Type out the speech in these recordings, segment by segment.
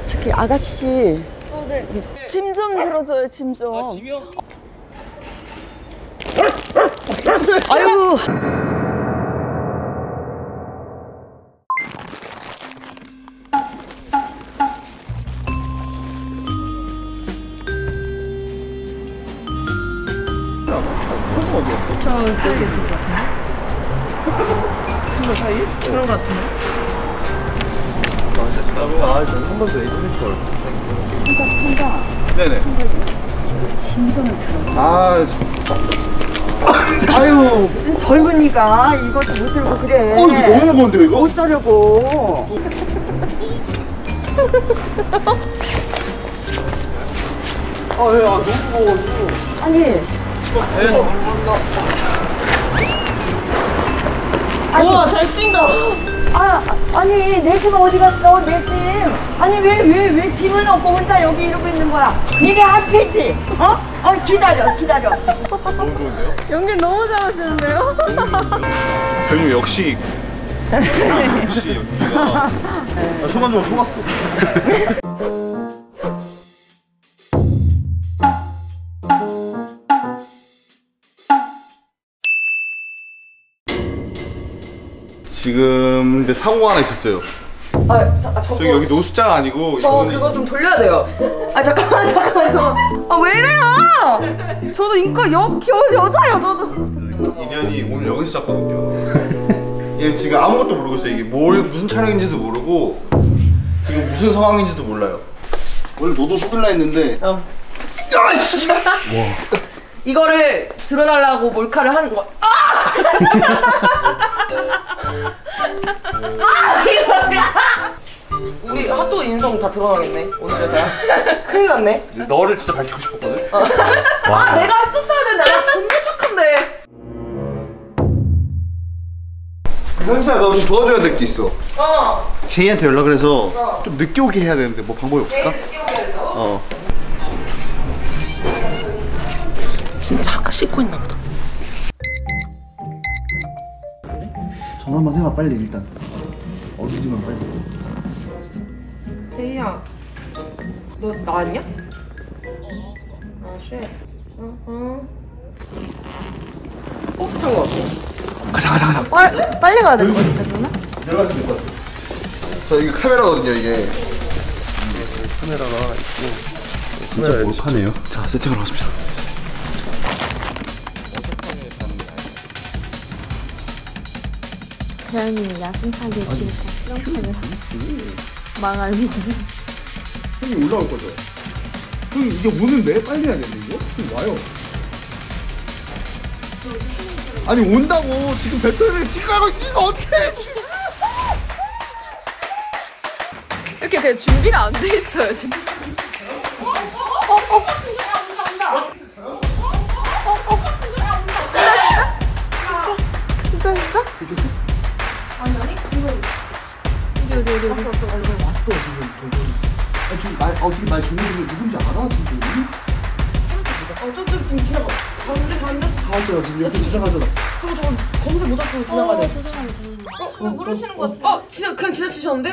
저기 아가씨. 네. 짐 좀 들어줘요, 짐 좀. 아, 짐이요? 아이고. 어디였어? 저 사이에 있을 것 같은데? 친구 사이? 그런 것 같은데? 아 진짜로? 아 저는 한 번도 해보니까 총각. 네네 짐 좀 들어. 아 아유, 무슨 젊은이가 이것도 못 들고 그래. 이거 너무 무거운데요 이거? 어쩌려고. 아예 너무 무거워 아니. 우와, 잘 뛴다! 아니 내 짐 어디 갔어? 내 짐. 아니 왜 짐은 없고 혼자 여기 이러고 있는 거야? 니네 앞이지? 기다려. 너무 좋은데요? 연기 너무 잘하시는데요? 배우님 역시 연기가 순간적으로 속았어 지금 근데 사고가 하나 있었어요. 저기 여기 노숙자가 아니고 이거는 그거 좀 돌려야 돼요. 잠깐만 저. 왜 이래요? 저도 인권 여자예요, 저도. 인연이 오늘 여기서 잤거든요. 얘는 지금 아무것도 모르고 있어요. 이게 무슨 촬영인지도 모르고 지금 무슨 상황인지도 몰라요. 원래 너도 속일라 했는데 아이씨! 와. 이거를 들어달라고 몰카를 하는 거. 우리 핫도그 인성 다 드러나겠네 오늘에서. 큰일 났네. 너를 진짜 밝히고 싶었거든? 내가 했었어야 되는데. 내가 존나 착한데. 현수야 너 좀 도와줘야 될 게 있어. 제이한테 연락을 해서 좀 늦게 오게 해야 되는데 뭐 방법이 없을까? 진짜 씻고 있나 보다. 전화 한번 해봐 빨리 일단. 어디지만 빨리. 제이야, 너 나왔냐? 쉣. 버스 탄 거 같아. 가자. 빨리 가야 될 것 같아, 그러면? 내려가시면 될 것 같아. 자 이게 카메라거든요 이게. 카메라가 있고. 진짜 몰카네요. 자 세팅을 하겠습니다. 재현님이 야심차게 기획한 수영 카메라 망할 미드. 형이 올라올 거죠? 형 이게 오는데? 빨리 해야 되는데 이거? 형 와요. 아니 온다고 지금 배터리를 찍어가고 있으니까 어떡해. 이렇게 되게 준비가 안 돼 있어요, 지금. 진짜? 아니 지금 어디 왔어 지금 저기. 지금 말 정리해주면 누군지 알아 지금? 저쪽 지금 지나가. 잠시 봤는데? 다 왔잖아 지금 옆에 지나가잖아. 저거 검은색 모자 쓰고 지나가네. 죄송합니다. 근데 모르시는 것 같은데? 그냥 지나치셨는데?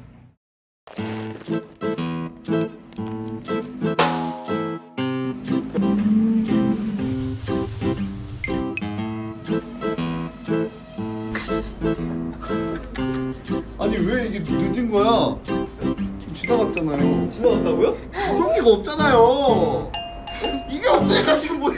아니 왜 이게 늦은 거야? 지금 지나갔잖아요. 지나갔다고요? 전기가 없잖아요. 이게 없으니까 지금 뭐.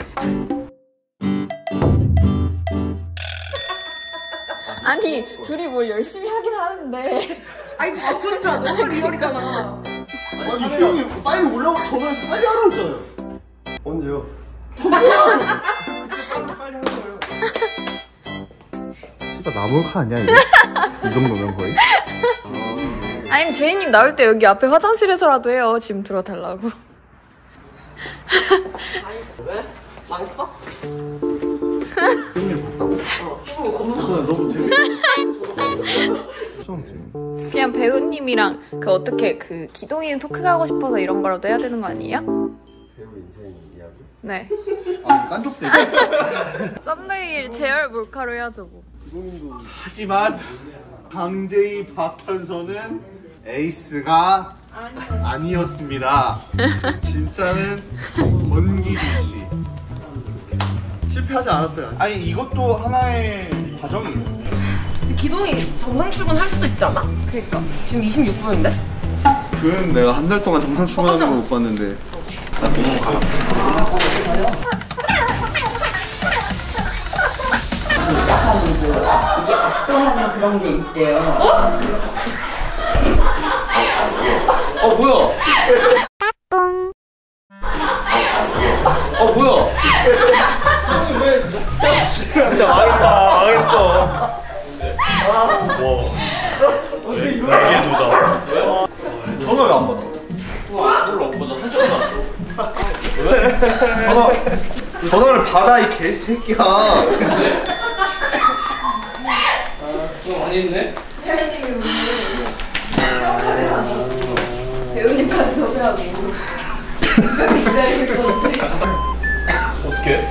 아니, 둘이 뭘 열심히 하긴 하는데. 아니 바꾸지마. 너무 리얼이잖아. 아니 형이 빨리 올라오고 전화해서 빨리 하라고 했잖아요. 언제요? 빨리 하는 거예요. 씨발 나몰카 아니야 이거? 이 정도면 거의? 아니면 제이님 나올 때 여기 앞에 화장실에서라도 해요. 짐 들어달라고. 왜? 망했어? 형님 봤다고? 이거 검사. 너무 재밌어. 그냥 배우님이랑 어떻게 기동이는 토크 하고 싶어서 이런 거라도 해야 되는 거 아니에요? 배우 인생 이야기? 네. 아 깐족대. 썸네일 제열 몰카로 해야죠 뭐. 하지만 강제이 박현서는 에이스가 아니었습니다. 진짜는 권기리 씨. 실패하지 않았어요. 아직. 아니 이것도 하나의 과정이에요. 기동이 정상 출근할 수도 있지 않아? 그러니까 지금 26분인데? 그건 내가 한 달 동안 정상 출근하는 걸 못 봤는데. 나 공원 가. 이게 악동하는 그런 게 있대요. 뭐야? 뭐야? 왜 진짜 망했다. 망했어. 이게 누다. 전화 왜 안 받아? 몰라. 나 한참 전화를 받아 이 개새끼야. 좀 많이 했네. 배우님까지 섭외하고 기다리겠었는데. 어떻게?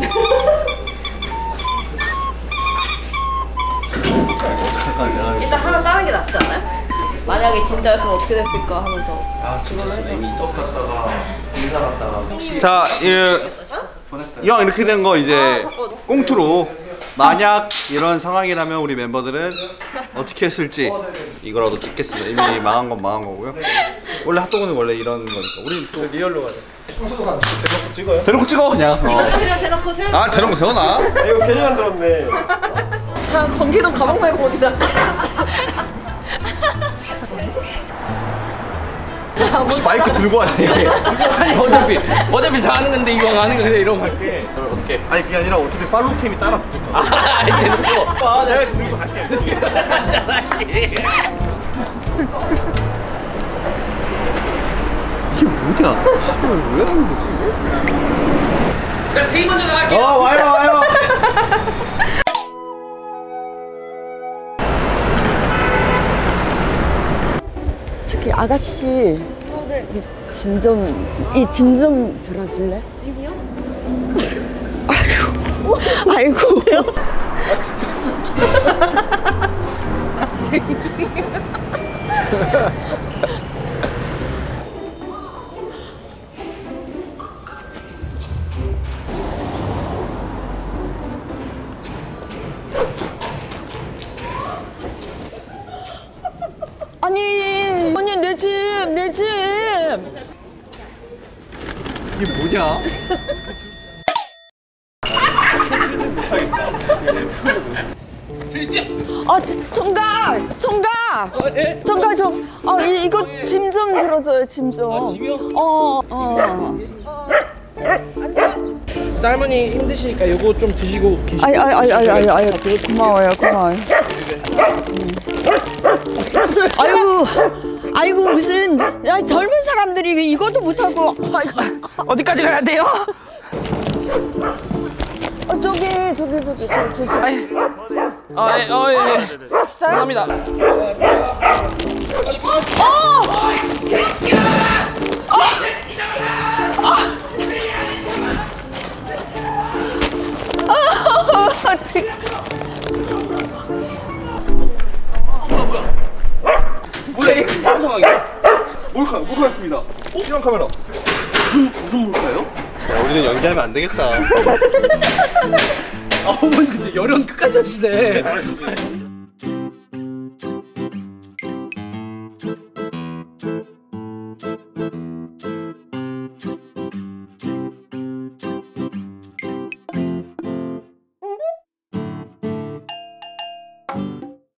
잠깐 내가 일단 하나 다른 게 낫지 않아요? 만약에 진짜였으면 어떻게 됐을까 하면서 아 진짜 이미 떡 갔다가 인사 갔다가 자, 이왕 이렇게 된 거 이제 꽁투로 만약 이런 상황이라면 우리 멤버들은 어떻게 했을지 이거라도 찍겠습니다. 이미 망한 건 망한 거고요. 원래 핫도그는 원래 이런 거니까 우리 또 리얼로 가자. 대놓고 찍어요? 대놓고 찍어 그냥. 그냥 대놓고 세워. 아 대놓고 세워놔. 이거 괜히 만들었네. 그냥 건기동 가방 말고 거기다. 혹시 마이크 들고 하세요? 아니 어차피 다 아는 건데 이왕 아는 거 그냥 이러고 갈게. 어떻게? 아니 그게 아니라 어차피 팔로우캠이 따라 붙을 거야. 대놓고. 내가 들고 갈게. 이게 뭐냐? 씨발 왜 하는 거지? 자 제일 먼저 나갈게요. 와요. 저기 아가씨. 짐 좀 들어줄래? 짐이요? 아이고. 아니 내 짐. 이게 뭐냐? 총각. 이거 짐 좀 들어줘요, 짐 좀. 아, 짐이요? 할머니 힘드시니까 요거 좀 드시고 계시고. 아유, 고마워요. 아이고 무슨 젊은 사람들이 왜 이것도 못하고. 어디까지 가야 돼요? 저기. 예. 감사합니다. 뭐야 이게 무슨 상황이야? 몰카였습니다. 시간 카메라. 무슨 몰카요? 야, 우리는 연기하면 안 되겠다. 어머니 근데 열연 끝까지 하시네.